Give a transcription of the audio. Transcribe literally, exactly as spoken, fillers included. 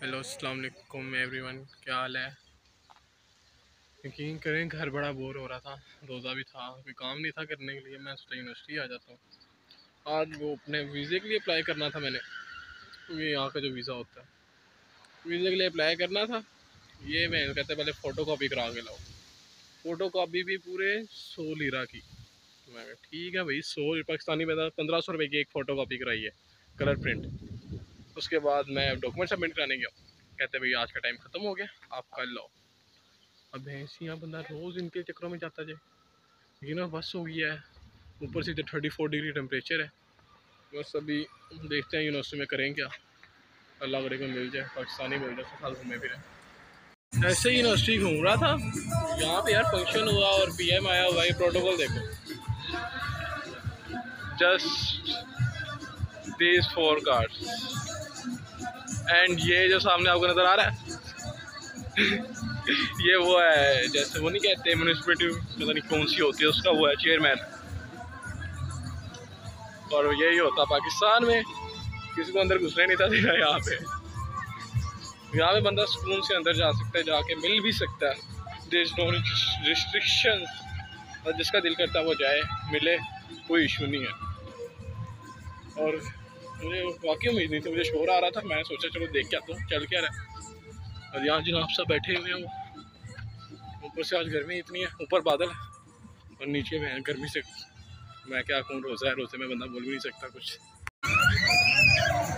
Hello अस्सलाम वालेकुम everyone, क्या हाल है। यकीन करें घर बड़ा बोर हो रहा था, रोज़ा भी था, कोई काम नहीं था करने के लिए। मैं सोचा यूनिवर्सिटी आ जाता हूँ। आज वो अपने वीज़े के लिए अप्लाई करना था मैंने, ये यहाँ का जो वीज़ा होता है, वीज़े के लिए अप्लाई करना था। ये मैं कहते पहले फ़ोटो कापी करा के लाओ। फ़ोटो कापी भी पूरे सौ लीरा की। मैं कहा ठीक है भाई, सौ पाकिस्तानी में पंद्रह सौ रुपये की एक फ़ोटो कापी कराई है, कलर प्रिंट। उसके बाद मैं डॉक्यूमेंट सबमिट कराने गया, कहते भाई आज का टाइम ख़त्म हो गया, आप कल लाओ। अब भैंसियाँ बंदा रोज़ इनके चक्करों में जाता जाए, ये ना बस हो गया है। ऊपर से थर्टी फोर डिग्री टेम्परेचर है। बस अभी देखते हैं यूनिवर्सिटी में करें क्या, अल्लाह करे को मिल जाए, पाकिस्तानी मिल जाए, साल घूमे फिर ऐसे ही यूनिवर्सिटी घूम रहा था। यहाँ पे यार फंक्शन हुआ और पीएम आया हुआ, ये प्रोटोकॉल देखो, just these four cards. And ये जो सामने आपको नज़र आ रहा है ये वो है, जैसे वो नहीं कहते म्यूनिसिपैलिटी, पता नहीं कौन सी होती है, उसका वो है चेयरमैन। और यही होता पाकिस्तान में, किसी को अंदर घुसने नहीं था देना। यहाँ पे यहाँ पे बंदा सुकून से अंदर जा सकता है, जाके मिल भी सकता है। देयर इज नो रिस्ट्रिक्शन, और जिसका दिल करता है वो जाए मिले, कोई इशू नहीं है। और मुझे वाकई उम्मीद नहीं थी, मुझे शोर आ रहा था, मैं सोचा चलो देख के आता हूँ चल क्या रहा है। और यहाँ जिन आप सब बैठे हुए हैं, वो ऊपर से आज गर्मी इतनी है, ऊपर बादल है और नीचे में गर्मी से मैं क्या कहूँ, रोज़ा है, रोज़े में बंदा बोल भी नहीं सकता कुछ।